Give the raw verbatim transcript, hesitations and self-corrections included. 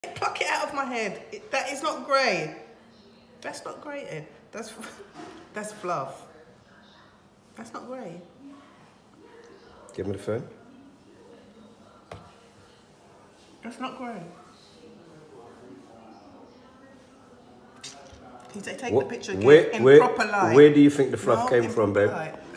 Pluck it out of my head. It, that is not grey. That's not grey, Ed. That's, that's fluff. That's not grey. Give me the phone. That's not grey. Can you take, take What, the picture again where, in where, proper light? Where do you think the fluff no, came in from, proper babe? Light.